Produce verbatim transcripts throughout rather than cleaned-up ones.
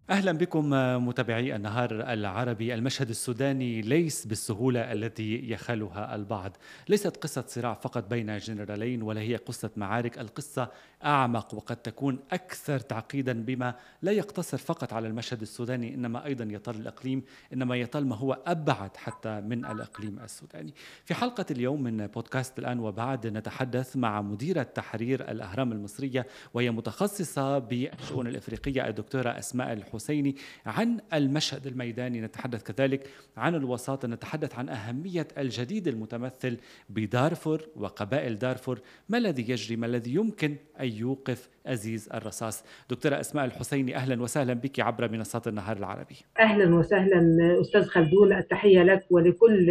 أهلا بكم متابعي النهار العربي. المشهد السوداني ليس بالسهولة التي يخالها البعض. ليست قصة صراع فقط بين جنرالين، ولا هي قصة معارك. القصة أعمق وقد تكون أكثر تعقيدا، بما لا يقتصر فقط على المشهد السوداني، إنما أيضا يطال الإقليم، إنما يطال ما هو أبعد حتى من الإقليم السوداني. في حلقة اليوم من بودكاست الآن وبعد نتحدث مع مديرة تحرير الأهرام المصرية، وهي متخصصة بالشؤون الإفريقية، الدكتورة أسماء الحسيني، عن المشهد الميداني. نتحدث كذلك عن الوساطة، نتحدث عن أهمية الجديد المتمثل بدارفور وقبائل دارفور. ما الذي يجري؟ ما الذي يمكن أن يوقف أزيز الرصاص؟ دكتورة أسماء الحسيني، أهلا وسهلا بك عبر منصات النهار العربي. أهلا وسهلا أستاذ خلدون، التحية لك ولكل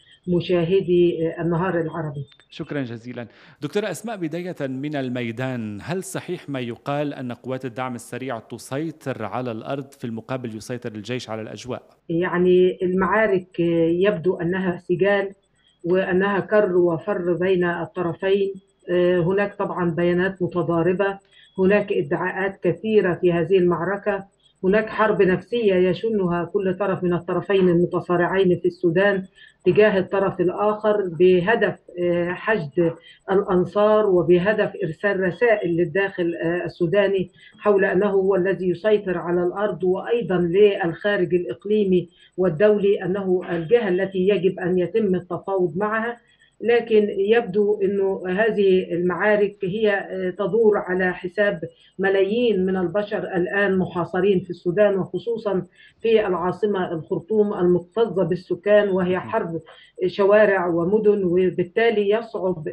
مشاهدي النهار العربي. شكرا جزيلا. دكتورة أسماء، بداية من الميدان، هل صحيح ما يقال أن قوات الدعم السريع تسيطر على الأرض، في المقابل يسيطر الجيش على الأجواء؟ يعني المعارك يبدو أنها سجال وأنها كر وفر بين الطرفين. هناك طبعا بيانات متضاربة، هناك ادعاءات كثيرة في هذه المعركة، هناك حرب نفسية يشنها كل طرف من الطرفين المتصارعين في السودان تجاه الطرف الآخر، بهدف حشد الأنصار وبهدف إرسال رسائل للداخل السوداني حول أنه هو الذي يسيطر على الأرض، وأيضا للخارج الإقليمي والدولي أنه الجهة التي يجب أن يتم التفاوض معها. لكن يبدو أنه هذه المعارك هي تدور على حساب ملايين من البشر الآن محاصرين في السودان، وخصوصا في العاصمة الخرطوم المكتظة بالسكان، وهي حرب شوارع ومدن، وبالتالي يصعب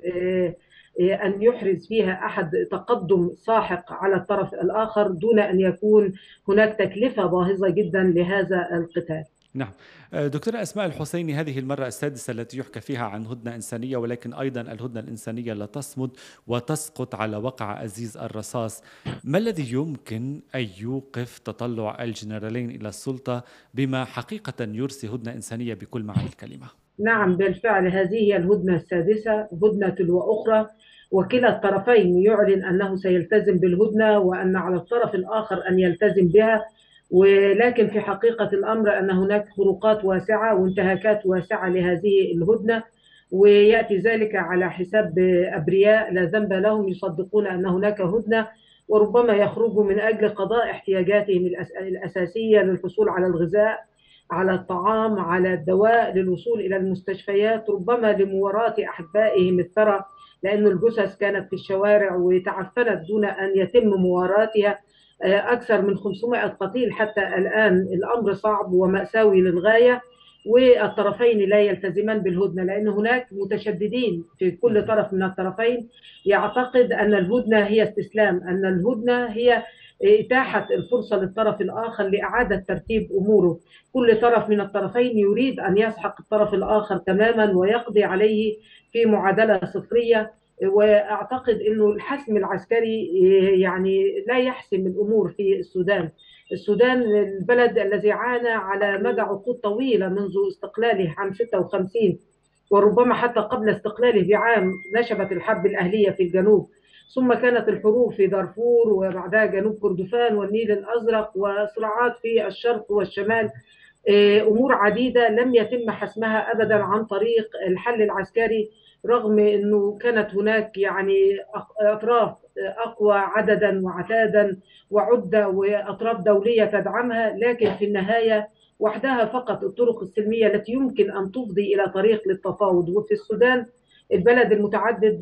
أن يحرز فيها أحد تقدم ساحق على الطرف الآخر دون أن يكون هناك تكلفة باهظة جدا لهذا القتال. نعم. دكتورة أسماء الحسيني، هذه المرة السادسة التي يحكى فيها عن هدنة إنسانية، ولكن أيضا الهدنة الإنسانية لا تصمد وتسقط على وقع أزيز الرصاص. ما الذي يمكن أن يوقف تطلع الجنرالين إلى السلطة، بما حقيقة يرسي هدنة إنسانية بكل معاني الكلمة؟ نعم بالفعل، هذه هي الهدنة السادسة، هدنة تلو أخرى، وكلا الطرفين يعلن أنه سيلتزم بالهدنة وأن على الطرف الآخر أن يلتزم بها. ولكن في حقيقة الأمر أن هناك خروقات واسعة وانتهاكات واسعة لهذه الهدنة، ويأتي ذلك على حساب أبرياء لا ذنب لهم يصدقون أن هناك هدنة، وربما يخرجوا من أجل قضاء احتياجاتهم الأساسية للحصول على الغذاء، على الطعام، على الدواء، للوصول إلى المستشفيات، ربما لمواراة أحبائهم الثرى، لأن الجثث كانت في الشوارع وتعفنت دون أن يتم مواراتها. أكثر من خمسمائة قتيل حتى الآن. الأمر صعب ومأساوي للغاية، والطرفين لا يلتزمان بالهدنة، لأن هناك متشددين في كل طرف من الطرفين يعتقد أن الهدنة هي استسلام، أن الهدنة هي إتاحة الفرصة للطرف الآخر لإعادة ترتيب أموره. كل طرف من الطرفين يريد أن يسحق الطرف الآخر تماما ويقضي عليه في معادلة صفرية. واعتقد انه الحسم العسكري يعني لا يحسم الامور في السودان. السودان البلد الذي عانى على مدى عقود طويله منذ استقلاله عام ستة وخمسين، وربما حتى قبل استقلاله بعام نشبت الحرب الاهليه في الجنوب، ثم كانت الحروب في دارفور، وبعدها جنوب كردفان والنيل الازرق، وصراعات في الشرق والشمال. امور عديده لم يتم حسمها ابدا عن طريق الحل العسكري، رغم انه كانت هناك يعني اطراف اقوى عددا وعتادا وعده واطراف دوليه تدعمها، لكن في النهايه وحدها فقط الطرق السلميه التي يمكن ان تفضي الى طريق للتفاوض. وفي السودان البلد المتعدد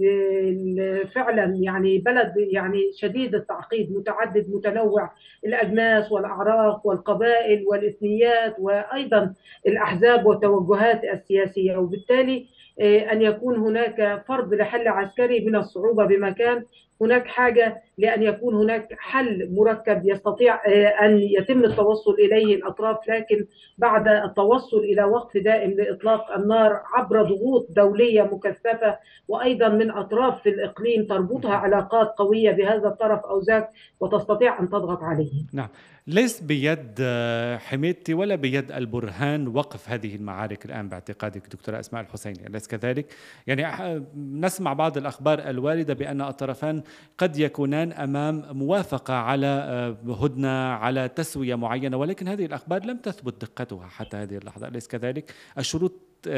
فعلا، يعني بلد يعني شديد التعقيد، متعدد متنوع الاجناس والاعراق والقبائل والاثنيات وايضا الاحزاب والتوجهات السياسيه، وبالتالي أن يكون هناك فرض لحل عسكري من الصعوبة بمكان. هناك حاجة لأن يكون هناك حل مركب يستطيع أن يتم التوصل إليه الأطراف، لكن بعد التوصل إلى وقف دائم لإطلاق النار عبر ضغوط دولية مكثفة، وأيضا من أطراف في الإقليم تربطها علاقات قوية بهذا الطرف أو ذاك وتستطيع أن تضغط عليه. نعم. ليس بيد حميدتي ولا بيد البرهان وقف هذه المعارك الآن باعتقادك دكتورة أسماء الحسيني، أليس كذلك؟ يعني نسمع بعض الأخبار الواردة بأن الطرفان قد يكونان أمام موافقة على هدنة، على تسوية معينة، ولكن هذه الأخبار لم تثبت دقتها حتى هذه اللحظة، أليس كذلك؟ الشروط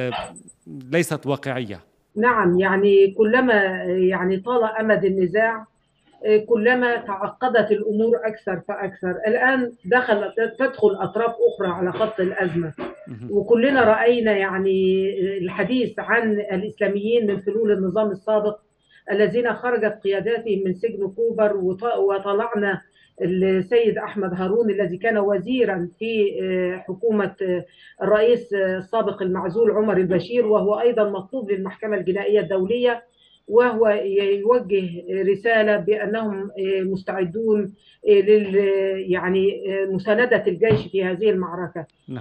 ليست واقعية. نعم، يعني كلما يعني طال أمد النزاع كلما تعقدت الأمور أكثر فأكثر. الآن دخل تدخل أطراف أخرى على خط الأزمة، وكلنا رأينا يعني الحديث عن الإسلاميين من فلول النظام السابق الذين خرجت قياداتهم من سجن كوبر، وطلعنا السيد أحمد هارون الذي كان وزيرا في حكومة الرئيس السابق المعزول عمر البشير، وهو أيضا مطلوب للمحكمة الجنائية الدولية، وهو يوجه رسالة بأنهم مستعدون لل يعني مساندة الجيش في هذه المعركة. نعم.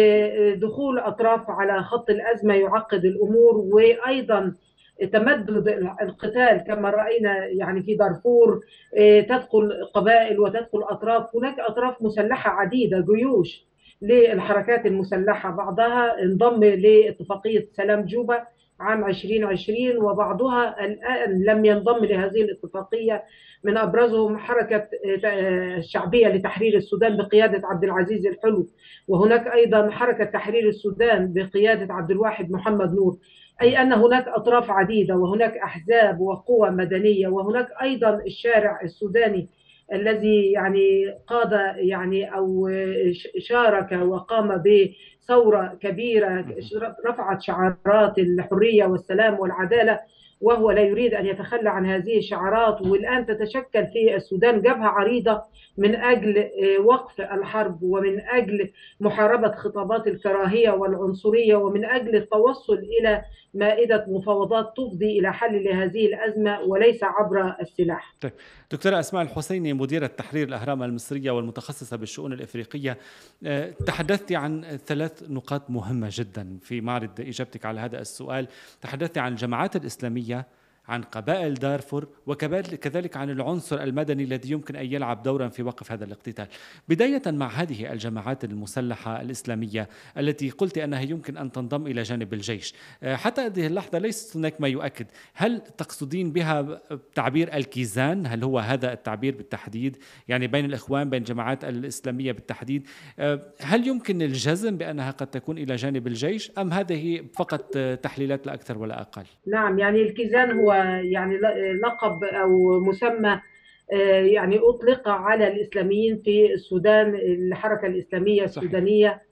دخول أطراف على خط الأزمة يعقد الأمور، وأيضا تمدد القتال كما رأينا يعني في دارفور، تدخل قبائل وتدخل أطراف، هناك أطراف مسلحة عديدة، جيوش للحركات المسلحة، بعضها انضم لاتفاقية سلام جوبا عام ألفين وعشرين، وبعضها الآن لم ينضم لهذه الاتفاقية، من أبرزهم حركة الشعبية لتحرير السودان بقيادة عبد العزيز الحلو، وهناك أيضا حركة تحرير السودان بقيادة عبد الواحد محمد نور. أي أن هناك أطراف عديدة، وهناك أحزاب وقوى مدنية، وهناك أيضا الشارع السوداني الذي يعني قاد يعني أو شارك وقام بثورة كبيرة رفعت شعارات الحرية والسلام والعدالة، وهو لا يريد أن يتخلى عن هذه الشعارات. والآن تتشكل في السودان جبهة عريضة من أجل وقف الحرب، ومن أجل محاربة خطابات الكراهية والعنصرية، ومن أجل التوصل إلى مائدة مفاوضات تفضي إلى حل لهذه الأزمة وليس عبر السلاح. طيب دكتورة أسماء الحسيني، مديرة تحرير الأهرام المصرية والمتخصصة بالشؤون الإفريقية، تحدثت عن ثلاث نقاط مهمة جدا في معرض إجابتك على هذا السؤال. تحدثت عن الجماعات الإسلامية، عن قبائل دارفور، وكذلك عن العنصر المدني الذي يمكن أن يلعب دورا في وقف هذا الاقتتال. بداية مع هذه الجماعات المسلحة الإسلامية التي قلت أنها يمكن أن تنضم إلى جانب الجيش، حتى هذه اللحظة ليس هناك ما يؤكد. هل تقصدين بها تعبير الكيزان؟ هل هو هذا التعبير بالتحديد، يعني بين الإخوان، بين الجماعات الإسلامية بالتحديد؟ هل يمكن الجزم بأنها قد تكون إلى جانب الجيش، أم هذه فقط تحليلات لا أكثر ولا أقل؟ نعم، يعني الكيزان هو يعني لقب أو مسمى يعني أطلق على الإسلاميين في السودان، الحركة الإسلامية السودانية. صحيح.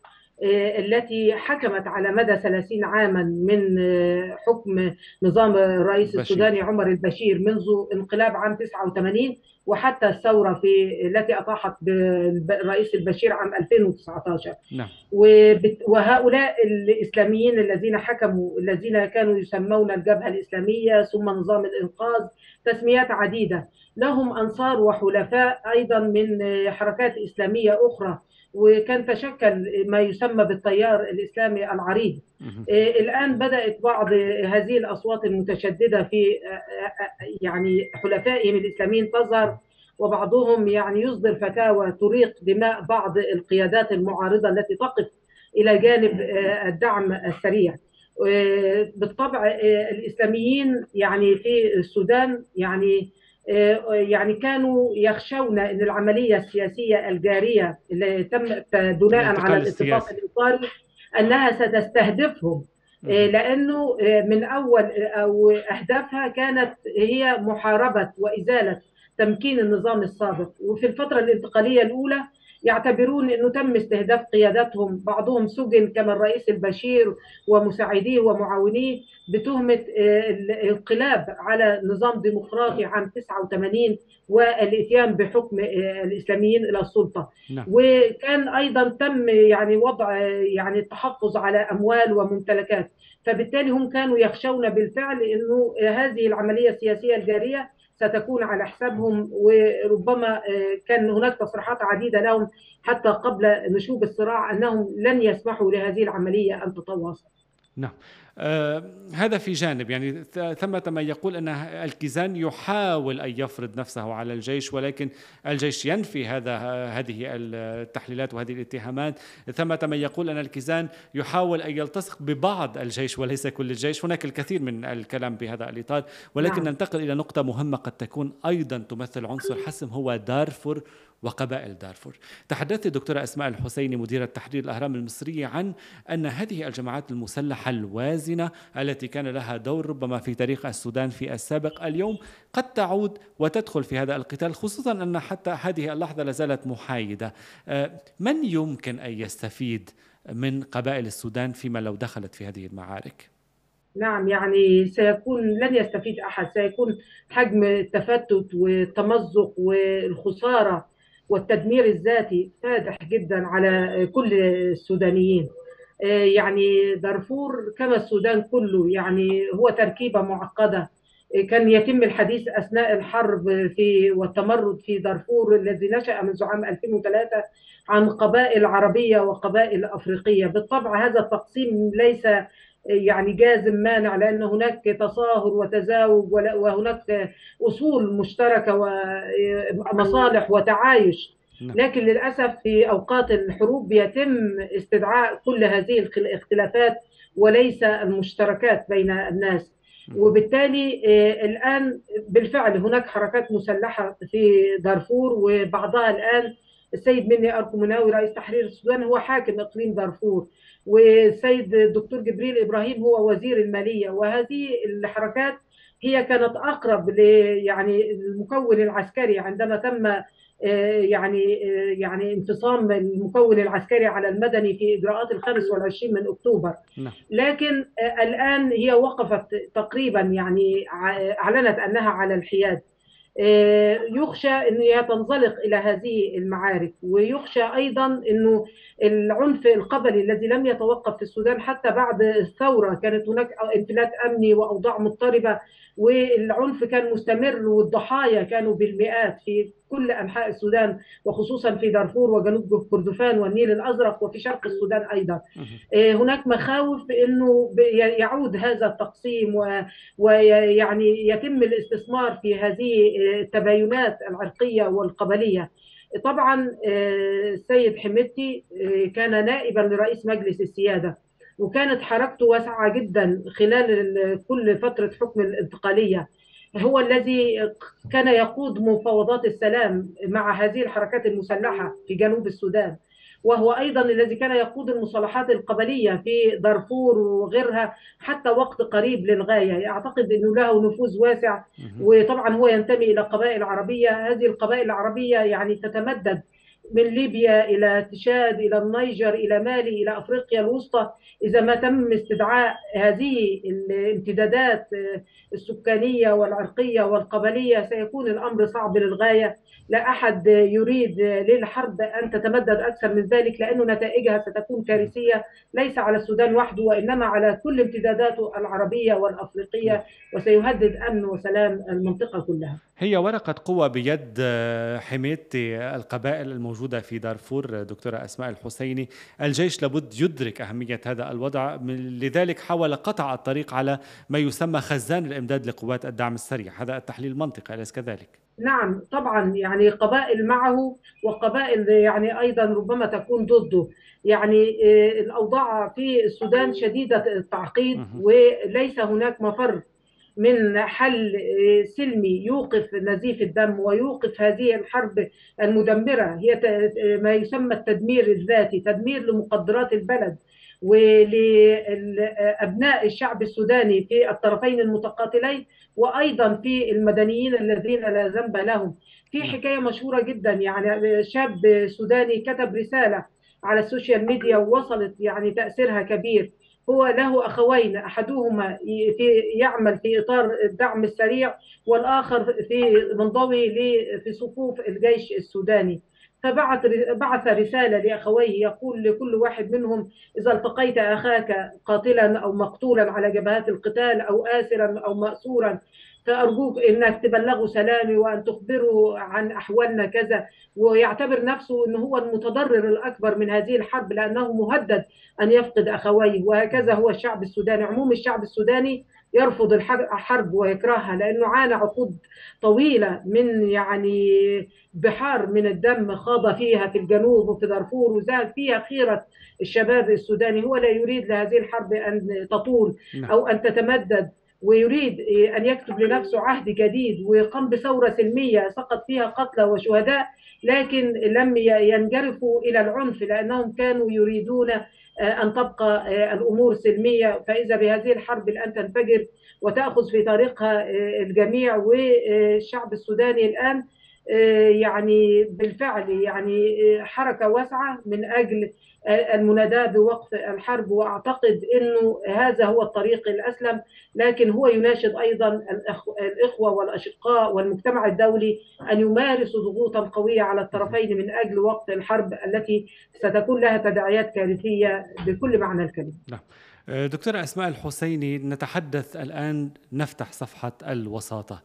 التي حكمت على مدى ثلاثين عاما من حكم نظام الرئيس السوداني عمر البشير منذ انقلاب عام تسعة وثمانين وحتى الثورة في التي أطاحت بالرئيس البشير عام ألفين وتسعة عشر. نعم. وهؤلاء الإسلاميين الذين حكموا، الذين كانوا يسمون الجبهة الإسلامية ثم نظام الإنقاذ، تسميات عديدة، لهم أنصار وحلفاء أيضا من حركات إسلامية أخرى، وكان تشكل ما يسمى بالتيار الإسلامي العريض. الآن بدأت بعض هذه الأصوات المتشددة في يعني حلفائهم الإسلاميين تظهر، وبعضهم يعني يصدر فتاوى تريق دماء بعض القيادات المعارضة التي تقف إلى جانب الدعم السريع. بالطبع الإسلاميين يعني في السودان يعني يعني كانوا يخشون أن العملية السياسية الجارية اللي تم بناء على الاتفاق الإطاري أنها ستستهدفهم، لأنه من أول أو أهدافها كانت هي محاربة وإزالة تمكين النظام السابق. وفي الفترة الانتقالية الأولى يعتبرون أنه تم استهداف قياداتهم، بعضهم سجن كما الرئيس البشير ومساعديه ومعاونيه بتهمة الانقلاب على نظام ديمقراطي عام تسعة وثمانين والاتيان بحكم الإسلاميين إلى السلطة. نعم. وكان أيضا تم يعني وضع يعني التحفظ على أموال وممتلكات، فبالتالي هم كانوا يخشون بالفعل أنه هذه العملية السياسية الجارية ستكون على حسابهم، وربما كان هناك تصريحات عديدة لهم حتى قبل نشوب الصراع أنهم لن يسمحوا لهذه العملية أن تتواصل. نعم. آه، هذا في جانب، يعني ث- ثمة من يقول أن الكيزان يحاول أن يفرض نفسه على الجيش، ولكن الجيش ينفي هذا هذه التحليلات وهذه الاتهامات. ثمة من يقول أن الكيزان يحاول أن يلتصق ببعض الجيش وليس كل الجيش. هناك الكثير من الكلام بهذا الإطار، ولكن نعم. ننتقل إلى نقطة مهمة قد تكون أيضا تمثل عنصر حسم، هو دارفور وقبائل دارفور. تحدثت الدكتورة أسماء الحسيني مديرة تحرير الأهرام المصرية عن أن هذه الجماعات المسلحة الوازنة التي كان لها دور ربما في تاريخ السودان في السابق، اليوم قد تعود وتدخل في هذا القتال، خصوصا أن حتى هذه اللحظة لازالت محايدة. آه، من يمكن أن يستفيد من قبائل السودان فيما لو دخلت في هذه المعارك؟ نعم، يعني سيكون لن يستفيد أحد، سيكون حجم التفتت والتمزق والخسارة والتدمير الذاتي فادح جدا على كل السودانيين. آه، يعني دارفور كما السودان كله يعني هو تركيبة معقدة. آه، كان يتم الحديث أثناء الحرب في والتمرد في دارفور الذي نشأ منذ عام ألفين وثلاثة عن قبائل عربية وقبائل أفريقية. بالطبع هذا التقسيم ليس يعني جازم مانع، لأن هناك تصاهر وتزاوج ولا- وهناك أصول مشتركة ومصالح وتعايش. نعم. لكن للأسف في أوقات الحروب بيتم استدعاء كل هذه الاختلافات وليس المشتركات بين الناس. وبالتالي آه، الآن بالفعل هناك حركات مسلحة في دارفور، وبعضها الآن السيد مني أركو مناوي رئيس تحرير السودان هو حاكم إقليم دارفور، والسيد الدكتور جبريل إبراهيم هو وزير المالية. وهذه الحركات هي كانت أقرب ل يعني المكون العسكري عندما تم آه، يعني آه، يعني انفصام المكون العسكري على المدني في إجراءات الخامس والعشرين من أكتوبر. نعم. لكن آه، الآن هي وقفت تقريبا، يعني ع- أعلنت أنها على الحياد. آه، يخشى أن هي تنزلق إلى هذه المعارك، ويخشى أيضا أنه العنف القبلي الذي لم يتوقف في السودان حتى بعد الثورة، كانت هناك انفلات أمني وأوضاع مضطربة، والعنف كان مستمر والضحايا كانوا بالمئات في كل أنحاء السودان، وخصوصا في دارفور وجنوب كردفان والنيل الأزرق وفي شرق السودان أيضا. آه، هناك مخاوف بأنه يعود هذا التقسيم و- ويعني يتم الاستثمار في هذه التباينات العرقية والقبلية. طبعا آه، السيد حميدتي آه، كان نائبا لرئيس مجلس السيادة، وكانت حركته واسعة جدا خلال ال- كل فترة حكم الانتقالية. هو الذي كان يقود مفاوضات السلام مع هذه الحركات المسلحة في جنوب السودان، وهو أيضا الذي كان يقود المصالحات القبلية في دارفور وغيرها حتى وقت قريب للغاية. أعتقد أنه له نفوذ واسع. وطبعا هو ينتمي إلى قبائل عربية، هذه القبائل العربية يعني تتمدد من ليبيا إلى تشاد إلى النيجر إلى مالي إلى أفريقيا الوسطى. إذا ما تم استدعاء هذه الامتدادات السكانية والعرقية والقبلية سيكون الأمر صعب للغاية. لا أحد يريد للحرب أن تتمدد أكثر من ذلك، لأن نتائجها ستكون كارثية ليس على السودان وحده، وإنما على كل امتداداته العربية نعم. والأفريقية، وسيهدد أمن وسلام المنطقة كلها. هي ورقة قوة بيد آه، حماية القبائل الموجودة في دارفور. دكتورة أسماء الحسيني، الجيش لابد يدرك أهمية هذا الوضع، من- لذلك حاول قطع الطريق على ما يسمى خزان الإمداد لقوات الدعم السريع. هذا التحليل المنطقي، أليس كذلك؟ نعم طبعا، يعني قبائل معه وقبائل يعني أيضا ربما تكون ضده. يعني آه، الأوضاع في السودان شديدة التعقيد، مهم. وليس هناك مفر من حل آه، سلمي يوقف نزيف الدم ويوقف هذه الحرب المدمرة. هي ت- ما يسمى التدمير الذاتي، تدمير لمقدرات البلد ولأبناء الشعب السوداني في الطرفين المتقاتلين، وأيضا في المدنيين الذين لا ذنب لهم. في نعم. حكاية مشهورة جدا، يعني شاب سوداني كتب رسالة على السوشيال ميديا ووصلت يعني تأثيرها كبير. هو له أخوين، أحدهما ي- في يعمل في إطار الدعم السريع، والآخر في منضوي ل- في صفوف الجيش السوداني. فبعث بعث رسالة لأخويه يقول لكل واحد منهم: إذا التقيت أخاك قاتلا أو مقتولا على جبهات القتال أو آسرا أو مأسورا، فأرجوك إنك تبلغوا سلامي وأن تخبروا عن أحوالنا كذا. ويعتبر نفسه أنه هو المتضرر الأكبر من هذه الحرب، لأنه مهدد أن يفقد أخويه. وهكذا هو الشعب السوداني، عموم الشعب السوداني يرفض الحرب ويكرهها، لأنه عانى عقود طويلة من يعني بحار من الدم خاض فيها في الجنوب وفي دارفور، وزاد فيها خيرة الشباب السوداني. هو لا يريد لهذه الحرب أن تطول نعم. أو أن تتمدد، ويريد أن يكتب لنفسه عهد جديد، وقام بثورة سلمية سقط فيها قتلى وشهداء، لكن لم ينجرفوا إلى العنف، لأنهم كانوا يريدون أن تبقى الأمور سلمية. فإذا بهذه الحرب الآن تنفجر وتأخذ في طريقها الجميع. والشعب السوداني الآن يعني بالفعل يعني حركة واسعة من أجل المناداة بوقف الحرب، وأعتقد أنه هذا هو الطريق الأسلم. لكن هو يناشد أيضا الإخوة والأشقاء والمجتمع الدولي أن يمارسوا ضغوطا قوية على الطرفين من أجل وقف الحرب التي ستكون لها تداعيات كارثية بكل معنى الكلمة. نعم. دكتورة أسماء الحسيني، نتحدث الآن، نفتح صفحة الوساطة.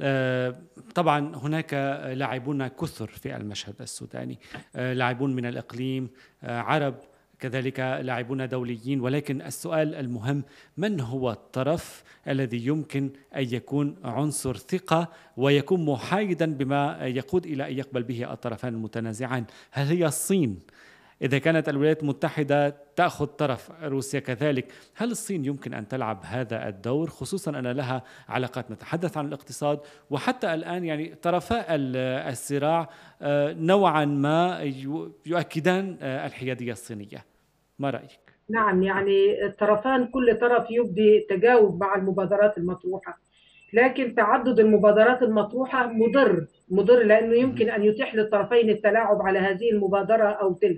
طبعا هناك لاعبون كثر في المشهد السوداني، لاعبون من الإقليم، عرب، كذلك لاعبون دوليين، ولكن السؤال المهم: من هو الطرف الذي يمكن أن يكون عنصر ثقة ويكون محايدا بما يقود إلى أن يقبل به الطرفان المتنازعان؟ هل هي الصين؟ إذا كانت الولايات المتحدة تأخذ طرف، روسيا كذلك، هل الصين يمكن أن تلعب هذا الدور، خصوصا أن لها علاقات، نتحدث عن الاقتصاد، وحتى الآن يعني طرفاء الصراع نوعا ما يؤكدان الحيادية الصينية؟ ما رأيك؟ نعم، يعني الطرفان كل طرف يبدي تجاوب مع المبادرات المطروحة، لكن تعدد المبادرات المطروحة مضر مضر لأنه يمكن أن يتيح للطرفين التلاعب على هذه المبادرة أو تلك.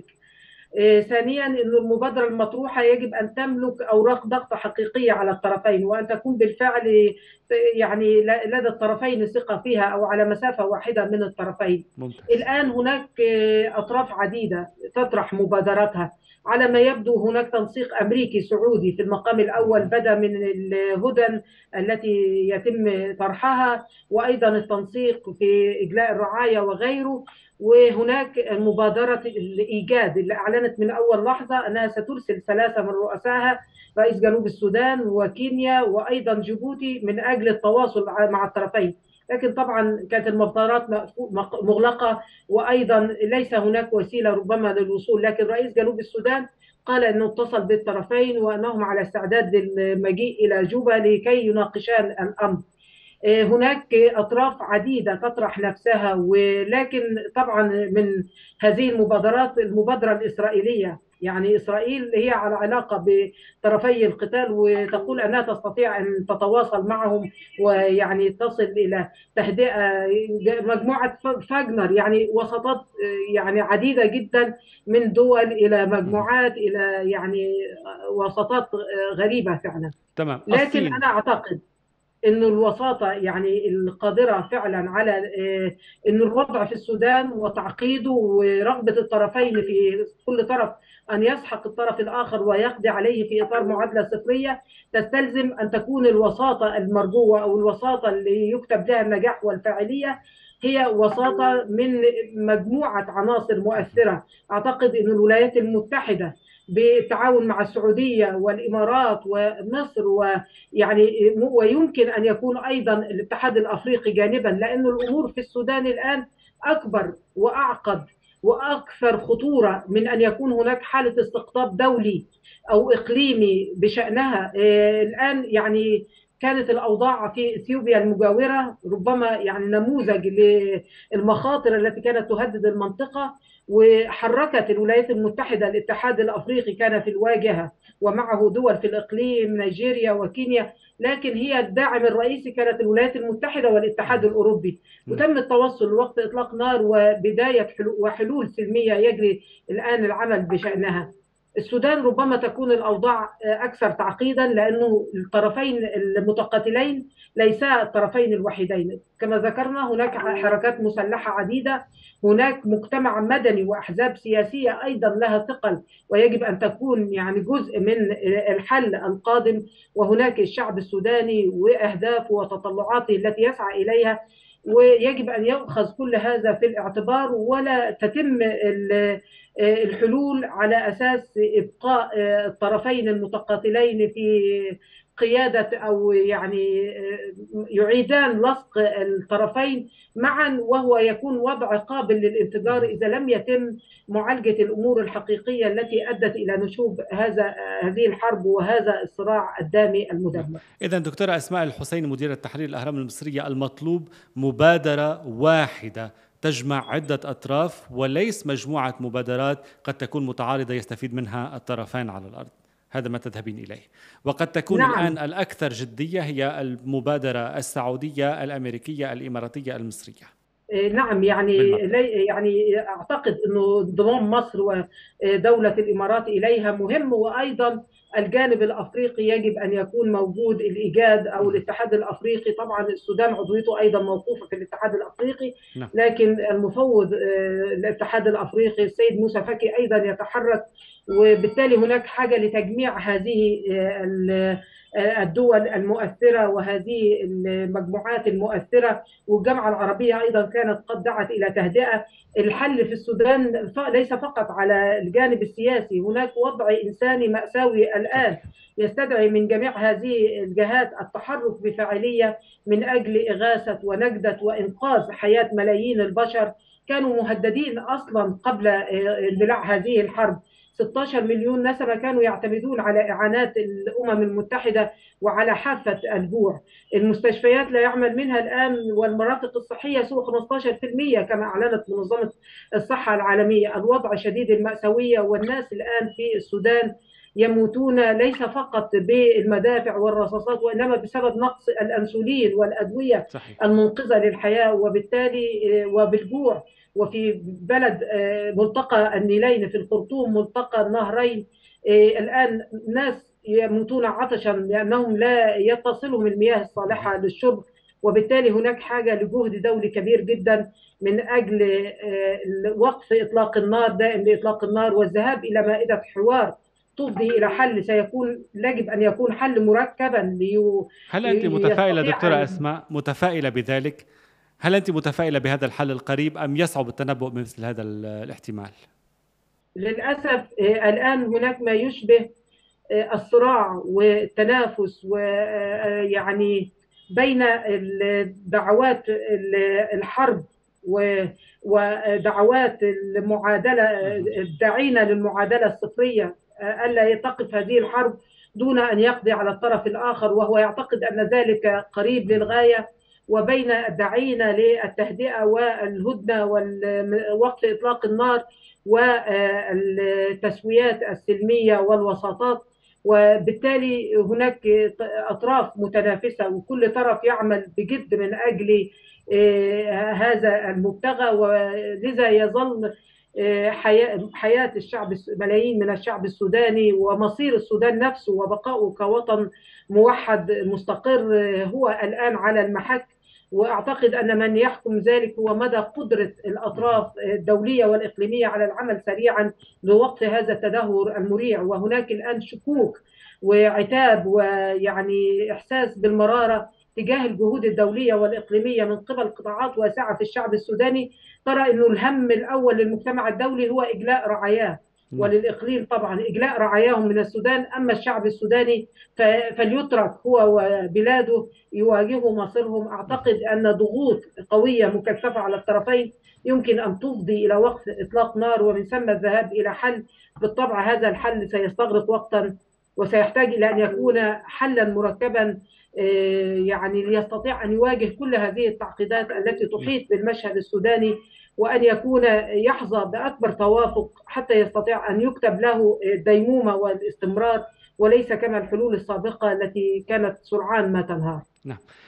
ثانيا، أن المبادرة المطروحة يجب أن تملك أوراق ضغط حقيقية على الطرفين، وأن تكون بالفعل يعني لدى الطرفين ثقة فيها أو على مسافة واحدة من الطرفين. ممتاز. الآن هناك أطراف عديدة تطرح مبادراتها. على ما يبدو هناك تنسيق أمريكي سعودي في المقام الأول، بدأ من الهدن التي يتم طرحها، وأيضا التنسيق في إجلاء الرعاية وغيره. وهناك مبادرة الإيجاد اللي أعلنت من أول لحظة أنها سترسل ثلاثة من رؤسائها، رئيس جنوب السودان وكينيا وأيضا جيبوتي، من أجل التواصل مع الطرفين. لكن طبعا كانت المطارات مغلقة، وأيضا ليس هناك وسيلة ربما للوصول. لكن رئيس جنوب السودان قال أنه اتصل بالطرفين وأنهم على استعداد للمجيء إلى جوبا لكي يناقشان الأمر. هناك أطراف عديدة تطرح نفسها، ولكن طبعا من هذه المبادرات المبادرة الإسرائيلية، يعني إسرائيل هي على علاقة بطرفي القتال، وتقول أنها تستطيع أن تتواصل معهم ويعني تصل إلى تهدئة. مجموعة فاغنر يعني وساطات يعني عديدة جدا من دول إلى مجموعات إلى يعني وساطات غريبة فعلا. تمام. لكن الصين. أنا أعتقد انه الوساطه يعني القادره فعلا على ان الوضع في السودان وتعقيده ورغبه الطرفين في كل طرف ان يسحق الطرف الاخر ويقضي عليه في اطار معادله صفريه، تستلزم ان تكون الوساطه المرجوه او الوساطه اللي يكتب لها النجاح والفاعليه هي وساطه من مجموعه عناصر مؤثره. اعتقد ان الولايات المتحده بالتعاون مع السعودية والإمارات ومصر ويعني ويمكن أن يكون أيضا الاتحاد الأفريقي جانبا، لأن الأمور في السودان الآن أكبر وأعقد وأكثر خطورة من أن يكون هناك حالة استقطاب دولي أو إقليمي بشأنها. الآن يعني كانت الأوضاع في إثيوبيا المجاورة ربما يعني نموذج للمخاطر التي كانت تهدد المنطقة، وحركت الولايات المتحدة الاتحاد الأفريقي كان في الواجهة ومعه دول في الإقليم نيجيريا وكينيا، لكن هي الداعم الرئيسي كانت الولايات المتحدة والاتحاد الأوروبي. وتم التوصل لوقت إطلاق نار وبداية وحلول سلمية يجري الآن العمل بشأنها. السودان ربما تكون الأوضاع أكثر تعقيدا، لأنه الطرفين المتقاتلين ليسا الطرفين الوحيدين. كما ذكرنا هناك حركات مسلحة عديدة، هناك مجتمع مدني وأحزاب سياسية أيضا لها ثقل ويجب أن تكون يعني جزء من الحل القادم، وهناك الشعب السوداني وأهدافه وتطلعاته التي يسعى إليها، ويجب أن يؤخذ كل هذا في الاعتبار، ولا تتم الحلول على أساس إبقاء الطرفين المتقاتلين في قيادة أو يعني يعيدان لصق الطرفين معا، وهو يكون وضع قابل للانفجار إذا لم يتم معالجة الأمور الحقيقية التي أدت إلى نشوب هذا هذه الحرب وهذا الصراع الدامي المدمر. إذن دكتورة أسماء الحسيني مديرة تحرير الأهرام المصرية، المطلوب مبادرة واحدة تجمع عدة أطراف وليس مجموعة مبادرات قد تكون متعارضة يستفيد منها الطرفان على الأرض، هذا ما تذهبين إليه. وقد تكون نعم. الآن الأكثر جدية هي المبادرة السعودية الأمريكية الإماراتية المصرية. نعم، يعني يعني أعتقد أنه انضمام مصر ودولة الإمارات إليها مهم، وأيضا الجانب الأفريقي يجب أن يكون موجود، الإيجاد أو الاتحاد الأفريقي. طبعا السودان عضويته أيضا موقوفة في الاتحاد الأفريقي، لكن المفوض الاتحاد الأفريقي السيد موسى فكي أيضا يتحرك، وبالتالي هناك حاجة لتجميع هذه الدول المؤثرة وهذه المجموعات المؤثرة. والجامعة العربية أيضا كانت قد دعت إلى تهدئة. الحل في السودان ليس فقط على الجانب السياسي، هناك وضع إنساني مأساوي الآن يستدعي من جميع هذه الجهات التحرك بفاعلية من أجل إغاثة ونجدة وإنقاذ حياة ملايين البشر كانوا مهددين أصلا قبل اندلاع هذه الحرب. ستة عشر مليون نسمة كانوا يعتمدون على إعانات الأمم المتحدة وعلى حافة الجوع. المستشفيات لا يعمل منها الآن والمرافق الصحية سوى خمسة عشر بالمئة كما أعلنت منظمة الصحة العالمية. الوضع شديد المأساوية، والناس الآن في السودان يموتون ليس فقط بالمدافع والرصاصات، وإنما بسبب نقص الأنسولين والأدوية صحيح. المنقذة للحياة، وبالتالي وبالجوع. وفي بلد ملتقى النيلين في الخرطوم، ملتقى النهرين، الآن ناس يموتون عطشا لأنهم لا يتصلهم المياه الصالحة للشرب، وبالتالي هناك حاجة لجهد دولي كبير جدا من أجل وقف إطلاق النار دائم لإطلاق النار والذهاب إلى مائدة حوار تفضي إلى حل سيكون يجب أن يكون حل مركبا. ليو هل أنت متفائلة دكتورة أسماء، متفائلة بذلك؟ هل أنت متفائلة بهذا الحل القريب أم يصعب التنبؤ بمثل هذا الاحتمال؟ للأسف الآن هناك ما يشبه الصراع والتنافس ويعني بين دعوات الحرب ودعوات المعادلة الداعين للمعادلة الصفرية ألا تقف هذه الحرب دون أن يقضي على الطرف الآخر، وهو يعتقد أن ذلك قريب للغاية، وبين الداعين للتهدئة والهدنة ووقف إطلاق النار والتسويات السلمية والوساطات. وبالتالي هناك أطراف متنافسة وكل طرف يعمل بجد من أجل هذا المبتغى، ولذا يظل حياة الشعب ملايين من الشعب السوداني ومصير السودان نفسه وبقائه كوطن موحد مستقر هو الآن على المحك. وأعتقد أن من يحكم ذلك هو مدى قدرة الأطراف الدولية والإقليمية على العمل سريعا لوقف هذا التدهور المريع. وهناك الآن شكوك وعتاب ويعني إحساس بالمرارة تجاه الجهود الدولية والإقليمية من قبل قطاعات واسعة في الشعب السوداني ترى أنه الهم الأول للمجتمع الدولي هو إجلاء رعاياه، وللإقليم طبعا إجلاء رعاياهم من السودان. أما الشعب السوداني فليترك هو وبلاده يواجهوا مصيرهم. أعتقد أن ضغوط قوية مكثفة على الطرفين يمكن أن تفضي إلى وقف إطلاق نار ومن ثم الذهاب إلى حل. بالطبع هذا الحل سيستغرق وقتا وسيحتاج إلى أن يكون حلا مركبا يعني ليستطيع أن يواجه كل هذه التعقيدات التي تحيط بالمشهد السوداني، وأن يكون يحظى بأكبر توافق حتى يستطيع أن يكتب له الديمومة والاستمرار، وليس كما الحلول السابقة التي كانت سرعان ما تنهار. نعم.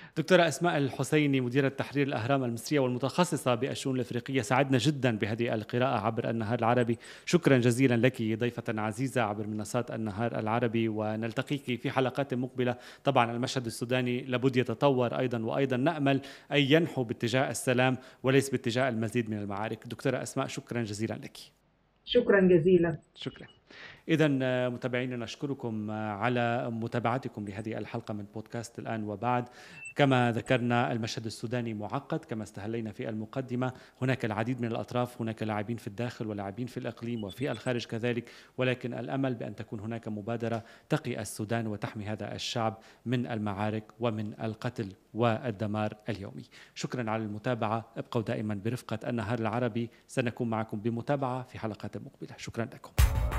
دكتورة أسماء الحسيني، مديرة تحرير الأهرام المصرية والمتخصصة بالشؤون الأفريقية، سعدنا جدا بهذه القراءة عبر النهار العربي. شكرا جزيلا لك ضيفة عزيزة عبر منصات النهار العربي، ونلتقيك في حلقات مقبلة. طبعا المشهد السوداني لابد يتطور أيضا، وأيضا نأمل أن ينحو باتجاه السلام وليس باتجاه المزيد من المعارك. دكتورة أسماء شكرا جزيلا لك. شكرا جزيلا. شكرا. إذا متابعينا نشكركم على متابعتكم لهذه الحلقة من بودكاست الآن وبعد. كما ذكرنا المشهد السوداني معقد كما استهلينا في المقدمة، هناك العديد من الأطراف، هناك لاعبين في الداخل ولاعبين في الإقليم وفي الخارج كذلك، ولكن الأمل بأن تكون هناك مبادرة تقي السودان وتحمي هذا الشعب من المعارك ومن القتل والدمار اليومي. شكرا على المتابعة، ابقوا دائما برفقة النهار العربي، سنكون معكم بمتابعة في حلقات مقبلة. شكرا لكم.